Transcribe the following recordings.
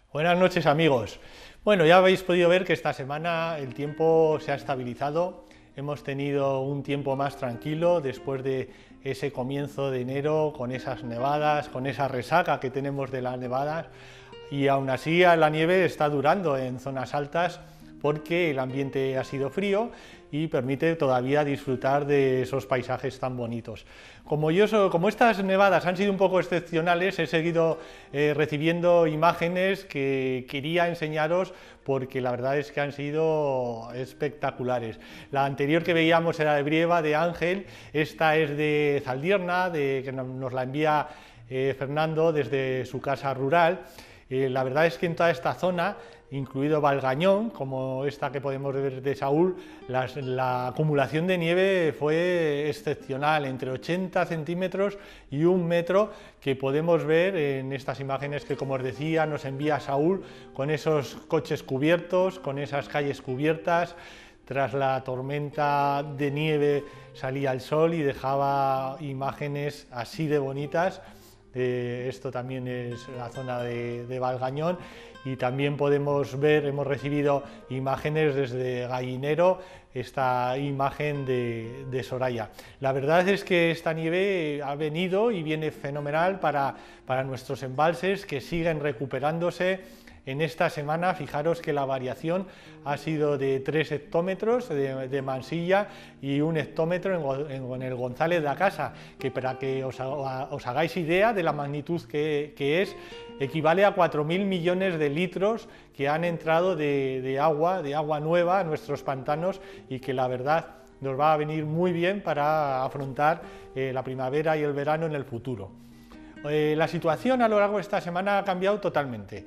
Buenas noches, amigos. Bueno, ya habéis podido ver que esta semana el tiempo se ha estabilizado. Hemos tenido un tiempo más tranquilo después de ese comienzo de enero con esas nevadas, con esa resaca que tenemos de las nevadas, y aún así la nieve está durando en zonas altas porque el ambiente ha sido frío y permite todavía disfrutar de esos paisajes tan bonitos. Como estas nevadas han sido un poco excepcionales, he seguido recibiendo imágenes que quería enseñaros porque la verdad es que han sido espectaculares. La anterior que veíamos era de Brieva, de Ángel, esta es de Zaldierna, que nos la envía Fernando desde su casa rural. La verdad es que en toda esta zona, incluido Valgañón, como esta que podemos ver de Saúl, la acumulación de nieve fue excepcional, entre 80 centímetros y 1 metro, que podemos ver en estas imágenes que, como os decía, nos envía Saúl, con esos coches cubiertos, con esas calles cubiertas. Tras la tormenta de nieve salía el sol y dejaba imágenes así de bonitas. Esto también es la zona de Valgañón, y también podemos ver, hemos recibido imágenes desde Gallinero, esta imagen de Soraya. La verdad es que esta nieve ha venido y viene fenomenal para nuestros embalses, que siguen recuperándose. En esta semana, fijaros que la variación ha sido de 3 hectómetros de Mansilla y 1 hectómetro en el González de Acasa, que para que os hagáis idea de la magnitud que es, equivale a 4.000 millones de litros que han entrado de agua nueva a nuestros pantanos, y que la verdad nos va a venir muy bien para afrontar la primavera y el verano en el futuro. La situación a lo largo de esta semana ha cambiado totalmente,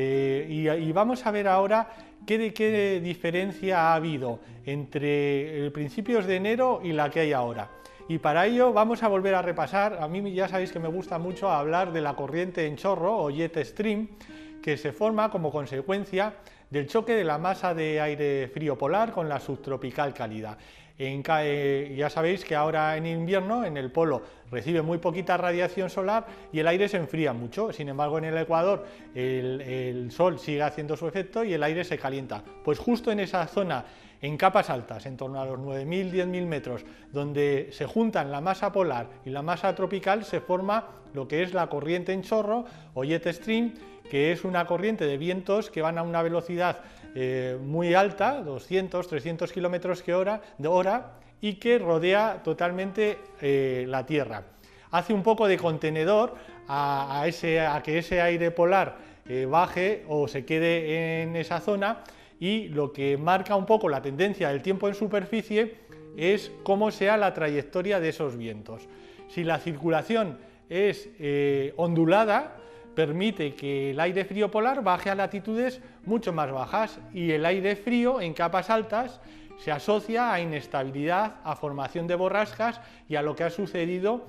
y vamos a ver ahora qué diferencia ha habido entre principios de enero y la que hay ahora. Y para ello vamos a volver a repasar. A mí ya sabéis que me gusta mucho hablar de la corriente en chorro o jet stream, que se forma como consecuencia del choque de la masa de aire frío polar con la subtropical cálida. Ya sabéis que ahora en invierno en el polo recibe muy poquita radiación solar y el aire se enfría mucho. Sin embargo, en el Ecuador el sol sigue haciendo su efecto y el aire se calienta. Pues justo en esa zona, en capas altas, en torno a los 9.000, 10.000 metros, donde se juntan la masa polar y la masa tropical, se forma lo que es la corriente en chorro o jet stream, que es una corriente de vientos que van a una velocidad muy alta, 200, 300 kilómetros de hora, y que rodea totalmente la Tierra. Hace un poco de contenedor a que ese aire polar baje o se quede en esa zona, y lo que marca un poco la tendencia del tiempo en superficie es cómo sea la trayectoria de esos vientos. Si la circulación es ondulada, permite que el aire frío polar baje a latitudes mucho más bajas, y el aire frío en capas altas se asocia a inestabilidad, a formación de borrascas y a lo que ha sucedido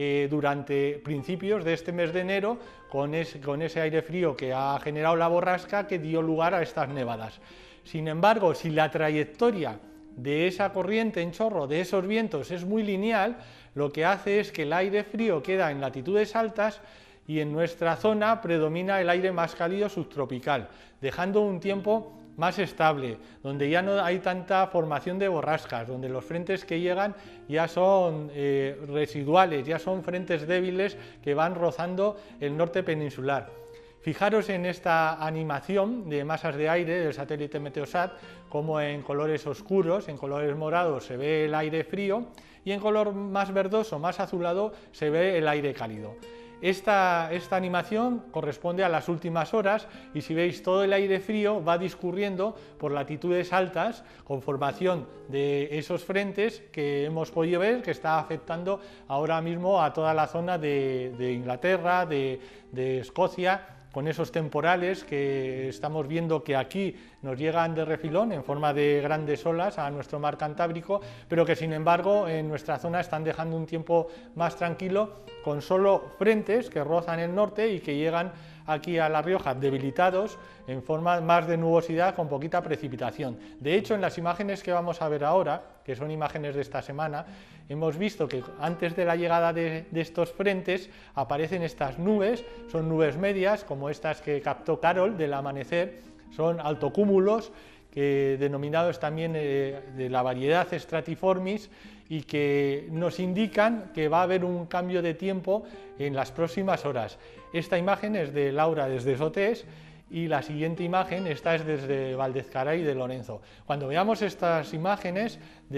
durante principios de este mes de enero con ese aire frío que ha generado la borrasca que dio lugar a estas nevadas. Sin embargo, si la trayectoria de esa corriente en chorro, de esos vientos, es muy lineal, lo que hace es que el aire frío queda en latitudes altas y en nuestra zona predomina el aire más cálido subtropical, dejando un tiempo más estable, donde ya no hay tanta formación de borrascas, donde los frentes que llegan ya son residuales, ya son frentes débiles que van rozando el norte peninsular. Fijaros en esta animación de masas de aire del satélite Meteosat, como en colores oscuros, en colores morados, se ve el aire frío, y en color más verdoso, más azulado, se ve el aire cálido. Esta animación corresponde a las últimas horas, y si veis, todo el aire frío va discurriendo por latitudes altas con formación de esos frentes que hemos podido ver que está afectando ahora mismo a toda la zona de Inglaterra, de Escocia, con esos temporales que estamos viendo que aquí nos llegan de refilón en forma de grandes olas a nuestro mar Cantábrico, pero que sin embargo en nuestra zona están dejando un tiempo más tranquilo, con solo frentes que rozan el norte y que llegan aquí a La Rioja debilitados en forma más de nubosidad con poquita precipitación. De hecho, en las imágenes que vamos a ver ahora, que son imágenes de esta semana, hemos visto que antes de la llegada de estos frentes aparecen estas nubes, son nubes medias, como estas que captó Carol del amanecer, son altocúmulos, denominados también de la variedad Stratiformis, y que nos indican que va a haber un cambio de tiempo en las próximas horas. Esta imagen es de Laura desde Sotés y la siguiente imagen, esta es desde Valdezcaray de Lorenzo. Cuando veamos estas imágenes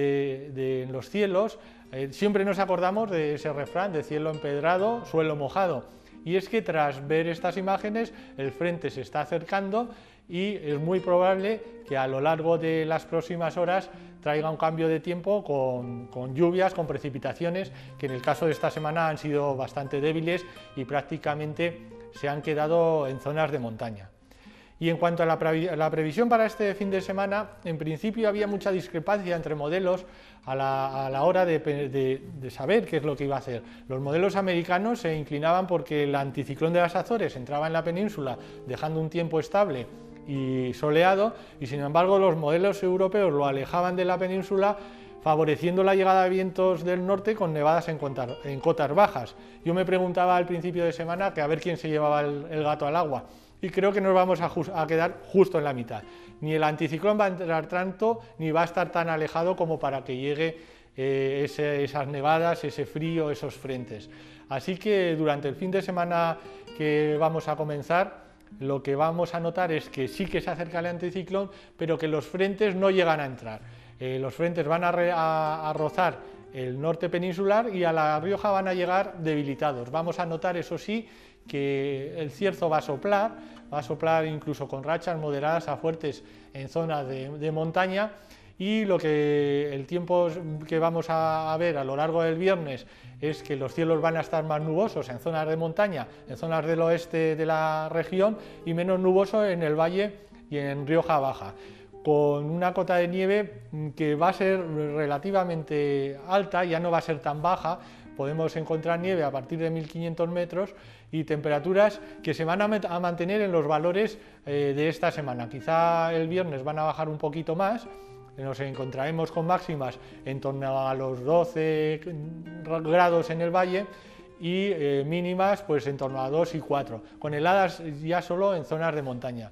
en los cielos, siempre nos acordamos de ese refrán de cielo empedrado, suelo mojado. Y es que tras ver estas imágenes el frente se está acercando y es muy probable que a lo largo de las próximas horas traiga un cambio de tiempo con lluvias, con precipitaciones, que en el caso de esta semana han sido bastante débiles y prácticamente se han quedado en zonas de montaña. Y en cuanto a la previsión para este fin de semana, en principio había mucha discrepancia entre modelos a la hora de saber qué es lo que iba a hacer. Los modelos americanos se inclinaban porque el anticiclón de las Azores entraba en la península dejando un tiempo estable y soleado, y sin embargo los modelos europeos lo alejaban de la península, favoreciendo la llegada de vientos del norte con nevadas en cotas bajas. Yo me preguntaba al principio de semana que a ver quién se llevaba el gato al agua, y creo que nos vamos a quedar justo en la mitad. Ni el anticiclón va a entrar tanto, ni va a estar tan alejado como para que llegue esas nevadas, ese frío, esos frentes. Así que durante el fin de semana que vamos a comenzar, lo que vamos a notar es que sí que se acerca el anticiclón, pero que los frentes no llegan a entrar. Los frentes van a rozar el norte peninsular y a La Rioja van a llegar debilitados. Vamos a notar, eso sí, que el cierzo va a soplar incluso con rachas moderadas a fuertes en zonas de montaña, y el tiempo que vamos a ver a lo largo del viernes es que los cielos van a estar más nubosos en zonas de montaña, en zonas del oeste de la región, y menos nuboso en el valle y en Rioja Baja, con una cota de nieve que va a ser relativamente alta, ya no va a ser tan baja. Podemos encontrar nieve a partir de 1500 metros y temperaturas que se van a mantener en los valores de esta semana. Quizá el viernes van a bajar un poquito más, nos encontraremos con máximas en torno a los 12 grados en el valle y mínimas pues en torno a 2 y 4, con heladas ya solo en zonas de montaña.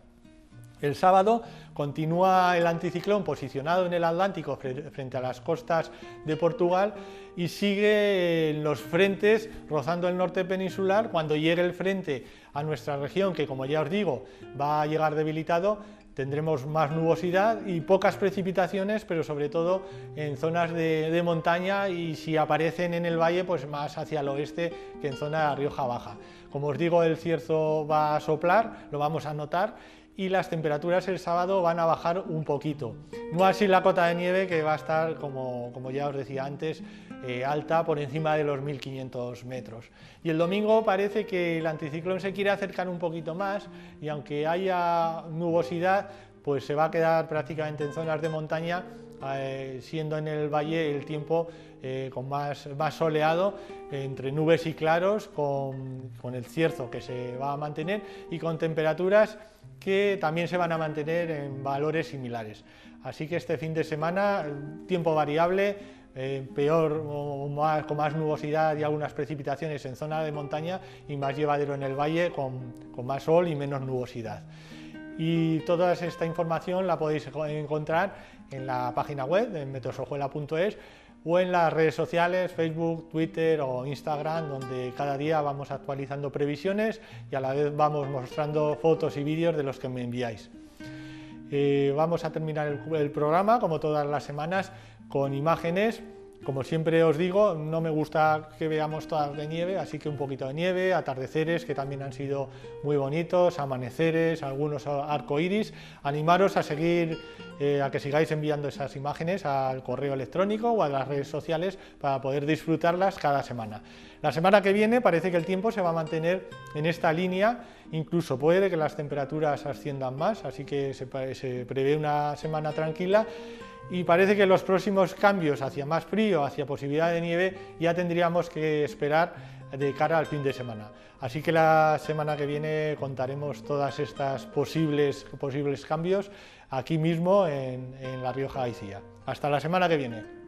El sábado continúa el anticiclón posicionado en el Atlántico frente a las costas de Portugal y sigue los frentes rozando el norte peninsular. Cuando llegue el frente a nuestra región, que como ya os digo va a llegar debilitado, tendremos más nubosidad y pocas precipitaciones, pero sobre todo en zonas de montaña, y si aparecen en el valle, pues más hacia el oeste que en zona de Rioja Baja. Como os digo, el cierzo va a soplar, lo vamos a notar, y las temperaturas el sábado van a bajar un poquito. No así la cota de nieve, que va a estar, como ya os decía antes, alta por encima de los 1500 metros. Y el domingo parece que el anticiclón se quiere acercar un poquito más, y aunque haya nubosidad, pues se va a quedar prácticamente en zonas de montaña, siendo en el valle el tiempo con más soleado, entre nubes y claros, con el cierzo que se va a mantener y con temperaturas que también se van a mantener en valores similares. Así que este fin de semana, tiempo variable, peor con más nubosidad y algunas precipitaciones en zona de montaña, y más llevadero en el valle con más sol y menos nubosidad. Y toda esta información la podéis encontrar en la página web en meteosojuela.es o en las redes sociales, Facebook, Twitter o Instagram, donde cada día vamos actualizando previsiones y a la vez vamos mostrando fotos y vídeos de los que me enviáis. Vamos a terminar el programa, como todas las semanas, con imágenes. Como siempre os digo, no me gusta que veamos todas de nieve, así que un poquito de nieve, atardeceres que también han sido muy bonitos, amaneceres, algunos arcoíris. Animaros a seguir, a que sigáis enviando esas imágenes al correo electrónico o a las redes sociales para poder disfrutarlas cada semana. La semana que viene parece que el tiempo se va a mantener en esta línea, incluso puede que las temperaturas asciendan más, así que se prevé una semana tranquila. Y parece que los próximos cambios hacia más frío, hacia posibilidad de nieve, ya tendríamos que esperar de cara al fin de semana. Así que la semana que viene contaremos todas estas posibles cambios aquí mismo en La Rioja García. Hasta la semana que viene.